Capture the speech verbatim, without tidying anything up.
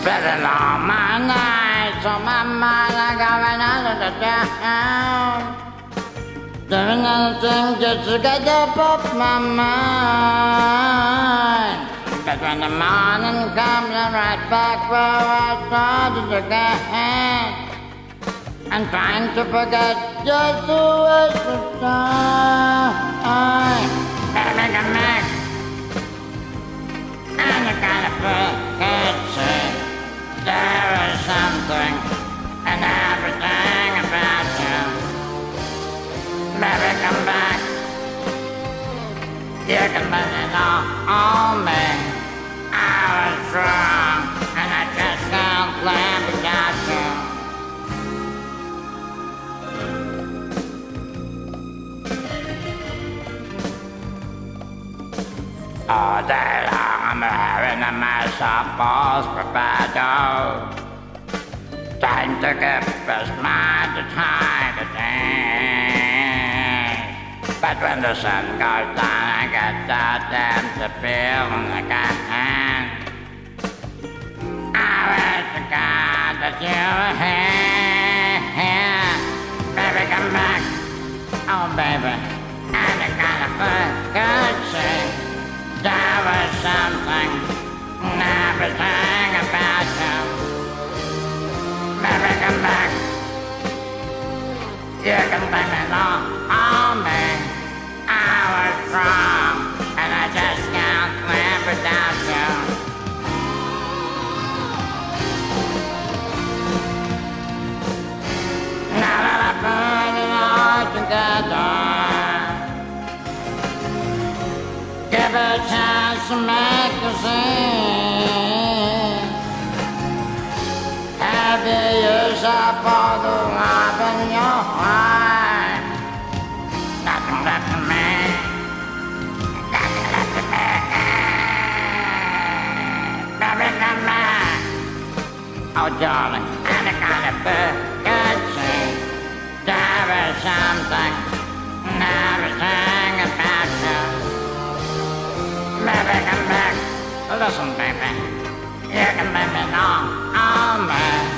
Spending all my nights on my mind, I'm going under the town. Doing anything just to get up off my mind. But when the morning comes, I'm right back where I started again. I'm trying to forget just the waste of time. Baby, come back. And you kind of forget, say, there is something and everything about you. Baby, come back. You can blame it all on me. I was wrong, and I just can't live without you. All day long I'm wearing a mess of false bravado, trying to keep a smile to hide the things. But when the sun goes down, I get that empty feeling again. I wish to God that you were here. Baby, come back. Oh, baby, and I kind of could see there was something and everything about you. Baby, come back. You can blame it all on me. I was wrong, and I just can't live without you. Now that I put it all together, give a chance to make a scene. Have you used up all the love in your heart? Nothing left to me. Nothing left to me. Baby, come back. Oh, darling, and I kind of could see there is something and everything about you. Baby, come back. Listen, baby. You can blame it all on me.